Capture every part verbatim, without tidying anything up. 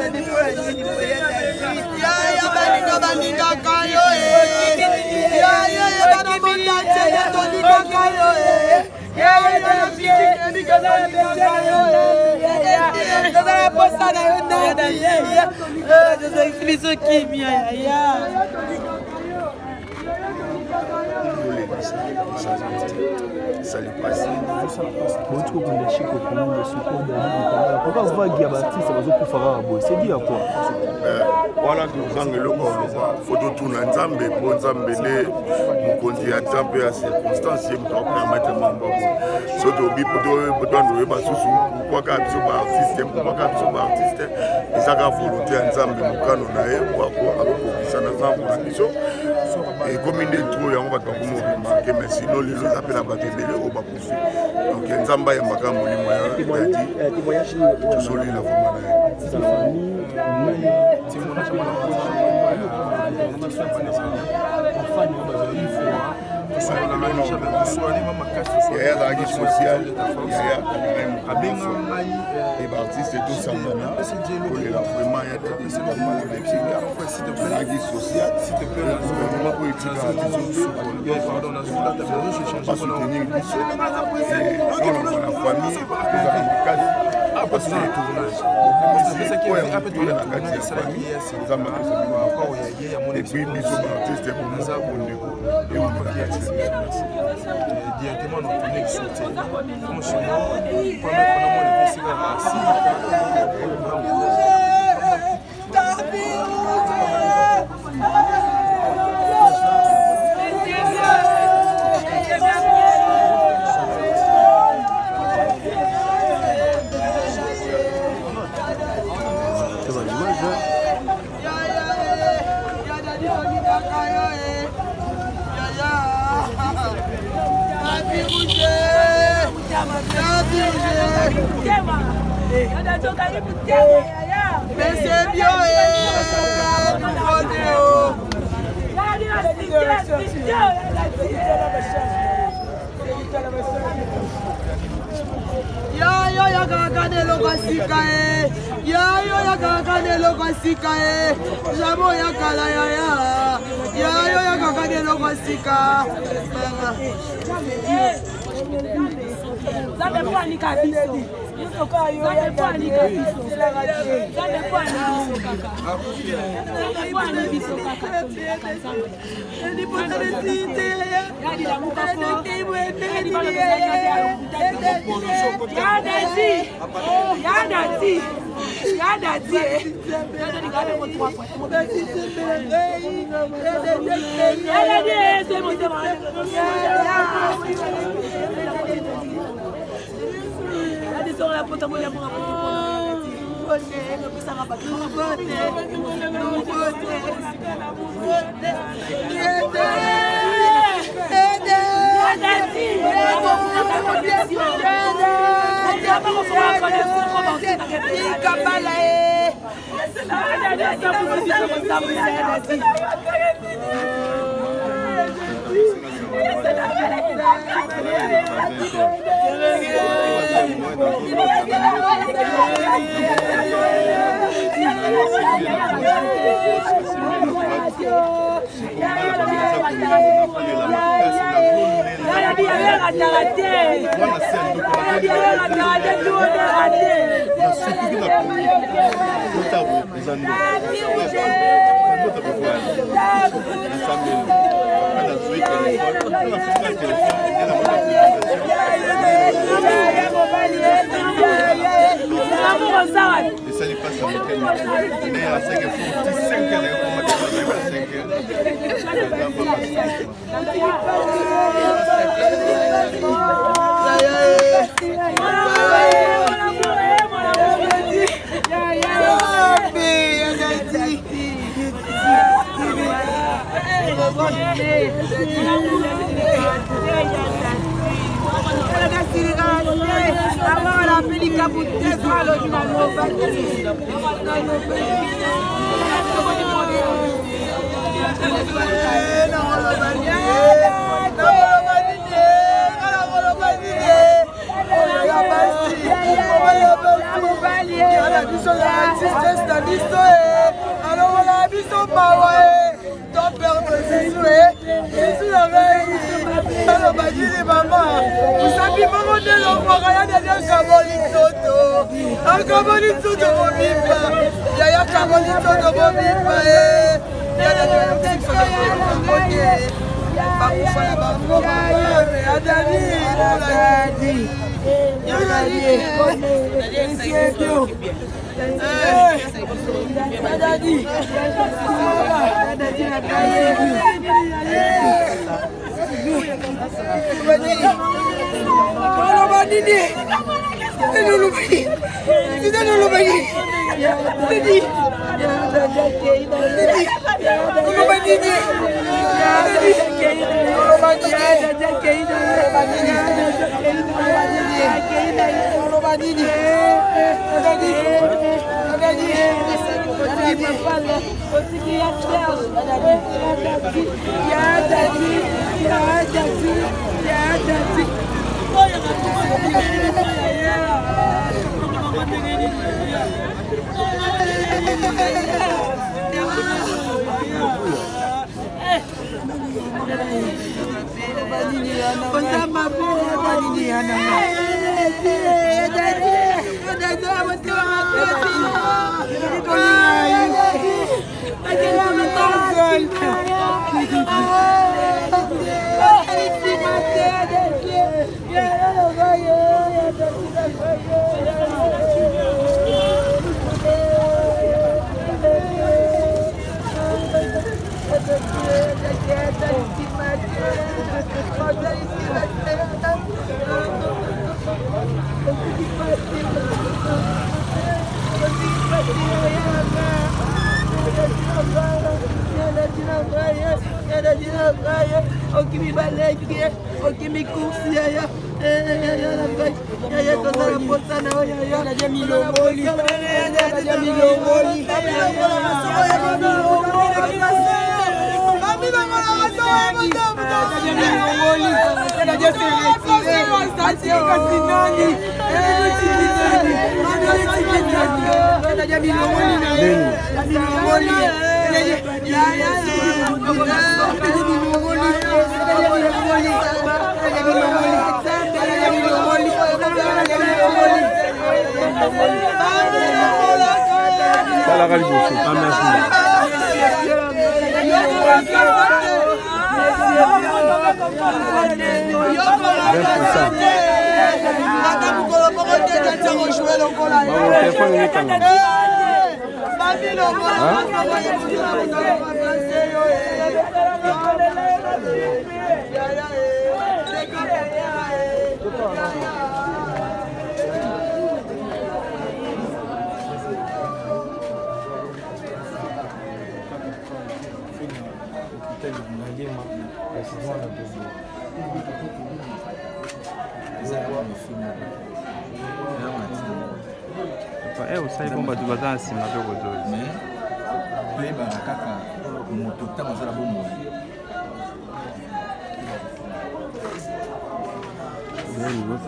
Ça lui passe. Bon, tu comprends les chics au premier de secours de la pourquoi vous voyez Guiabati, ça va vous faire un boy. C'est dit à quoi? Voilà, tout le monde photo tout le Nzambe, pour Nzambe, mon conti à temps et à circonstances, il me permettre de m'embarquer. Surtout au bipodo, pourquoi nous sommes sous pourquoi qu'à ce artiste, pourquoi qu'à ce artiste, et ça va volonté à Nzambe, mon canon, ou à quoi, avec ça n'a pas pour mission. Et comme il est trop, on va pas remarquer, mais sinon les autres appellent à battre au bas pour donc Nzamba et Maka Mouli Moya, il a dit tout solide la vraiment. Sa famille, il y a la guise sociale, il y a les artistes et tout ça. Pour les vraiment, il y a des personnes qui la guise sociale, s'il te plaît, le gouvernement politique a dit pas soutenir la famille, ah, parce que c'est tournage. Et puis, les artistes pour nous et on va directement dans ton ex-sauté. Franchement, pendant le festival mais c'est bien, ya yo ya kakane lokasika e ya yo ya kakane lokasika e jamo ya kala ya ya ya yo ya kakane lokasika Zande kwa ni kabisa. Yuko kwa yo ya kwa ni kabisa. Zande kwa ni kaka. Zande kwa ni biso kaka. Ndi potele tite. Yadi la muka fo. Ndi mwende ni. Yadati. Yadati. Yadati. Yadati kale kwa kwa kwa. Yadati c'est mon c'est sur la pote à moi, pour et ça lui passe à week-end. Mais à cinq heures, cinq heures, Bye. na biso ya artiste na biso alors on a biso mawa ton père de Jésus Jésus la veille alors bagili maman usabi maman de l'enfant ya de kaboli toto en kaboli toto bobipa ya ya kaboli toto bobipa ya de l'enfant bakufala bakoma adani adani adani la radio, ah merci. Eh, usai bomba tu baza nsima pe kozozi. Mais pe ba kaka moto tama zala bomo. Very good.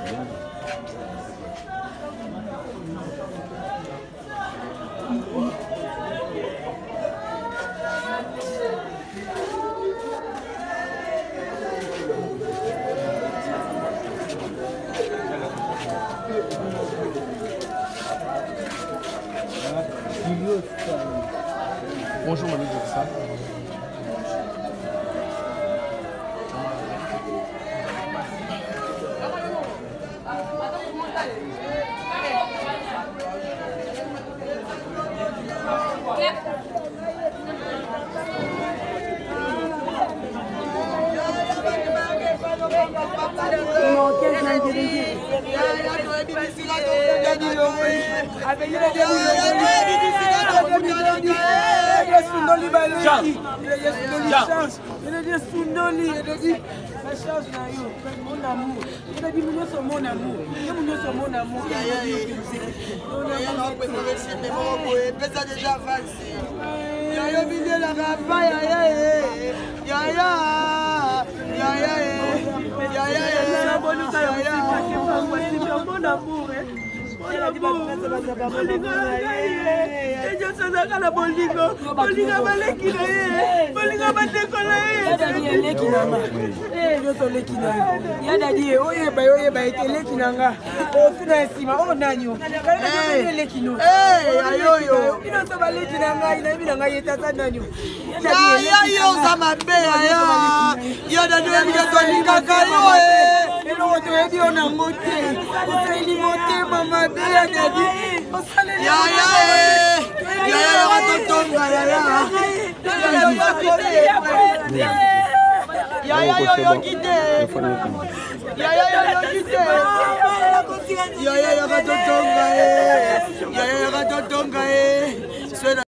Bonjour, Manu Jackson. ejosozaka na bolingo bolingo baleki na ye bolingo bandeko na ye yadadi eleki na nga nyonso oleki na yo yadadi ye oyeba ye oyeba ete eleki na nga otuna nsima o nanyo eleki no ayoyo binoso baleki na ngai nayebi na ngai etata nanyo yayo oza mabe yaya yadadi oyebika tolingaka yo eloko toyebi yo nango te osaleli motema mabe yadadi yaya yaya yaka totonga yaya yaya yoyoki te yaya yoyoki te yaya yaka totonga yaya yaka totonga